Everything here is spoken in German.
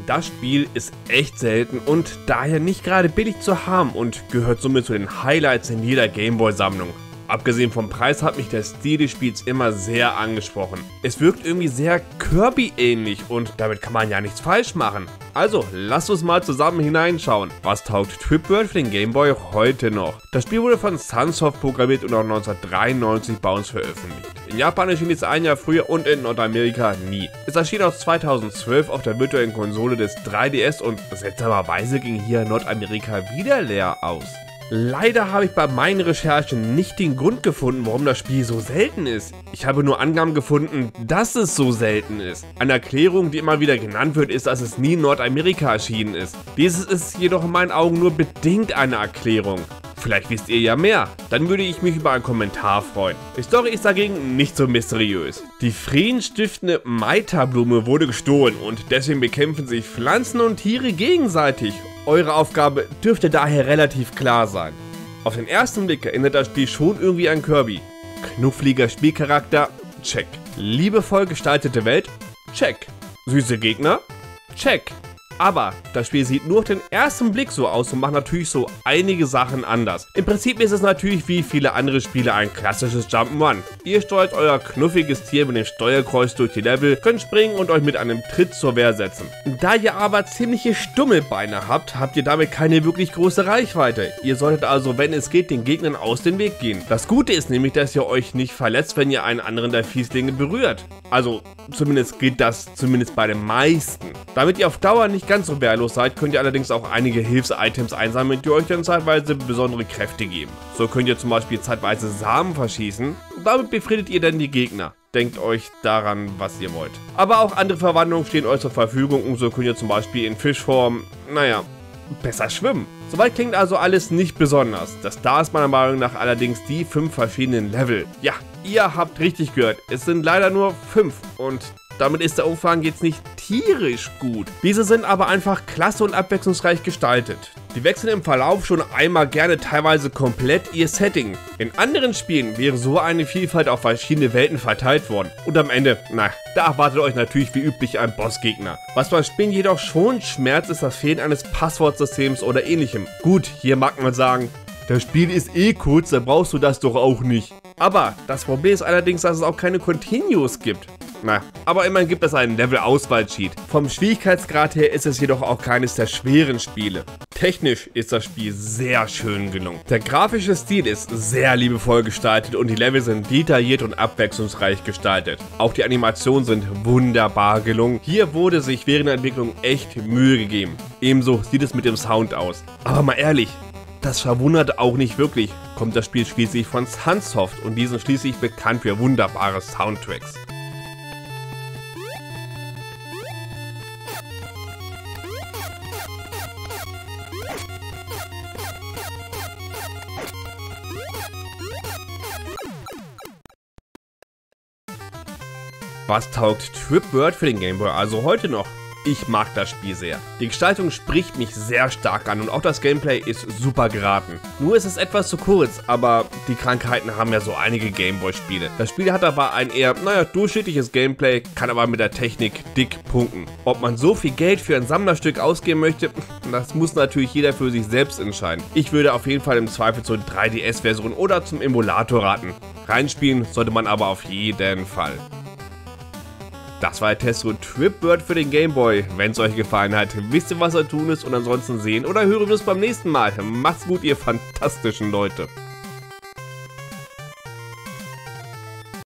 Das Spiel ist echt selten und daher nicht gerade billig zu haben und gehört somit zu den Highlights in jeder Gameboy-Sammlung. Abgesehen vom Preis hat mich der Stil des Spiels immer sehr angesprochen. Es wirkt irgendwie sehr Kirby-ähnlich und damit kann man ja nichts falsch machen. Also, lasst uns mal zusammen hineinschauen. Was taugt TwipWorld für den Gameboy heute noch? Das Spiel wurde von Sunsoft programmiert und auch 1993 bei uns veröffentlicht. In Japan erschien es ein Jahr früher und in Nordamerika nie. Es erschien auch 2012 auf der virtuellen Konsole des 3DS und seltsamerweise ging hier Nordamerika wieder leer aus. Leider habe ich bei meinen Recherchen nicht den Grund gefunden, warum das Spiel so selten ist. Ich habe nur Angaben gefunden, dass es so selten ist. Eine Erklärung, die immer wieder genannt wird, ist, dass es nie in Nordamerika erschienen ist. Dieses ist jedoch in meinen Augen nur bedingt eine Erklärung. Vielleicht wisst ihr ja mehr, dann würde ich mich über einen Kommentar freuen. Die Story ist dagegen nicht so mysteriös. Die friedensstiftende Maita-Blume wurde gestohlen und deswegen bekämpfen sich Pflanzen und Tiere gegenseitig. Eure Aufgabe dürfte daher relativ klar sein. Auf den ersten Blick erinnert das Spiel schon irgendwie an Kirby. Knuffliger Spielcharakter? Check. Liebevoll gestaltete Welt? Check. Süße Gegner? Check. Aber das Spiel sieht nur auf den ersten Blick so aus und macht natürlich so einige Sachen anders. Im Prinzip ist es natürlich wie viele andere Spiele ein klassisches Jump'n'Run. Ihr steuert euer knuffiges Tier mit dem Steuerkreuz durch die Level, könnt springen und euch mit einem Tritt zur Wehr setzen. Da ihr aber ziemliche Stummelbeine habt, habt ihr damit keine wirklich große Reichweite. Ihr solltet also, wenn es geht, den Gegnern aus dem Weg gehen. Das Gute ist nämlich, dass ihr euch nicht verletzt, wenn ihr einen anderen der Fieslinge berührt. Also zumindest geht das zumindest bei den meisten. Damit ihr auf Dauer nicht ganz so wehrlos seid, könnt ihr allerdings auch einige Hilfs-Items einsammeln, die euch dann zeitweise besondere Kräfte geben. So könnt ihr zum Beispiel zeitweise Samen verschießen, damit befriedet ihr dann die Gegner. Denkt euch daran, was ihr wollt. Aber auch andere Verwandlungen stehen euch zur Verfügung und so könnt ihr zum Beispiel in Fischform, besser schwimmen. Soweit klingt also alles nicht besonders. Das da ist meiner Meinung nach allerdings die 5 verschiedenen Level. Ja, ihr habt richtig gehört, es sind leider nur 5 und damit ist der Umfang jetzt nicht tierisch gut. Diese sind aber einfach klasse und abwechslungsreich gestaltet. Die wechseln im Verlauf schon einmal gerne teilweise komplett ihr Setting. In anderen Spielen wäre so eine Vielfalt auf verschiedene Welten verteilt worden. Und am Ende, da erwartet euch natürlich wie üblich ein Bossgegner. Was beim Spielen jedoch schon schmerzt, ist das Fehlen eines Passwortsystems oder ähnlichem. Gut, hier mag man sagen, das Spiel ist eh kurz, da brauchst du das doch auch nicht. Aber das Problem ist allerdings, dass es auch keine Continues gibt. Aber immerhin gibt es einen Level-Auswahl-Cheat. Vom Schwierigkeitsgrad her ist es jedoch auch keines der schweren Spiele. Technisch ist das Spiel sehr schön gelungen. Der grafische Stil ist sehr liebevoll gestaltet und die Level sind detailliert und abwechslungsreich gestaltet. Auch die Animationen sind wunderbar gelungen. Hier wurde sich während der Entwicklung echt Mühe gegeben. Ebenso sieht es mit dem Sound aus. Aber mal ehrlich, das verwundert auch nicht wirklich. Kommt das Spiel schließlich von Sunsoft und die sind schließlich bekannt für wunderbare Soundtracks. Was taugt TwipWorld für den Gameboy also heute noch? Ich mag das Spiel sehr. Die Gestaltung spricht mich sehr stark an und auch das Gameplay ist super geraten. Nur ist es etwas zu kurz, aber die Krankheiten haben ja so einige Gameboy-Spiele. Das Spiel hat aber ein eher, durchschnittliches Gameplay, kann aber mit der Technik dick punkten. Ob man so viel Geld für ein Sammlerstück ausgeben möchte, das muss natürlich jeder für sich selbst entscheiden. Ich würde auf jeden Fall im Zweifel zur 3DS-Version oder zum Emulator raten. Reinspielen sollte man aber auf jeden Fall. Das war der Test zu TwipWorld für den Gameboy. Wenn es euch gefallen hat, wisst ihr, was zu tun ist und ansonsten sehen oder hören wir uns beim nächsten Mal. Macht's gut, ihr fantastischen Leute.